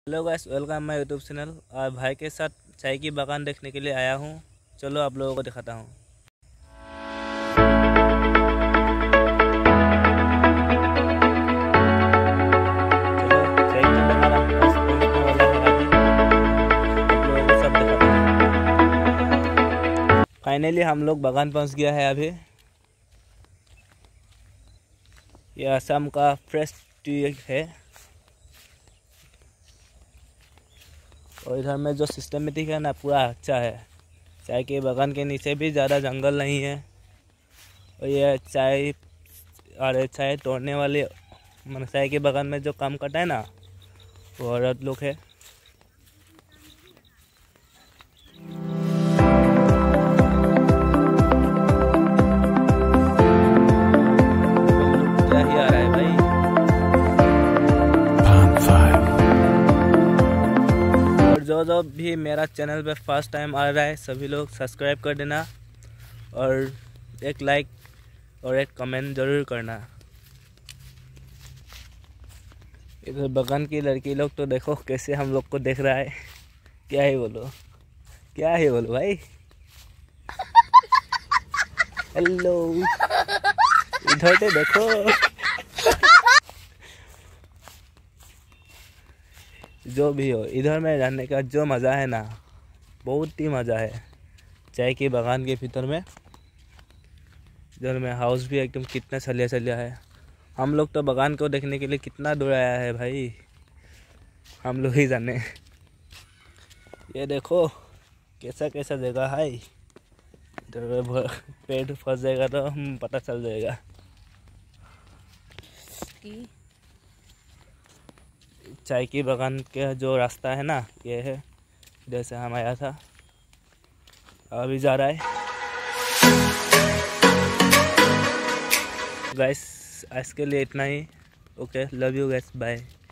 Hello guys, welcome my YouTube channel. और भाई के साथ चाय की बागान देखने के लिए आया हूँ। चलो आप लोगों को दिखाता हूँ। चलो चाय का बागान हमारे पास पहुँचने वाला है अभी। आप लोगों को सब दिखाता हूँ। फाइनली हम लोग बागान पहुँच गया है अभी। ये असम का फ्रेश टी है। और इधर में जो सिस्टमेटिक है ना, पूरा अच्छा है। चाय के बागान के नीचे भी ज़्यादा जंगल नहीं है। और ये चाय तोड़ने वाले चाय के बागान में जो काम करता है ना, वो औरत लोग है। क्या ही आ रहा है भाई। जो भी मेरा चैनल पे फर्स्ट टाइम आ रहा है, सभी लोग सब्सक्राइब कर देना और एक लाइक और एक कमेंट ज़रूर करना। इधर बगान की लड़की लोग तो देखो कैसे हम लोग को देख रहा है। क्या है बोलो, क्या है बोलो भाई। हेलो, इधर तो देखो। जो भी हो, इधर में रहने का जो मज़ा है ना, बहुत ही मज़ा है। चाय के बागान के भीतर में इधर में हाउस भी एकदम कितना छलिया छलिया है। हम लोग तो बागान को देखने के लिए कितना दूर आया है भाई, हम लोग ही जाने। ये देखो कैसा कैसा जगह है। इधर पेड़ फंस जाएगा तो हम पता चल जाएगा। चाय की बागान के जो रास्ता है ना, ये है। इधर से हम आया था, अभी जा रहा है। गाइस आज के लिए इतना ही। Okay, love you guys, bye.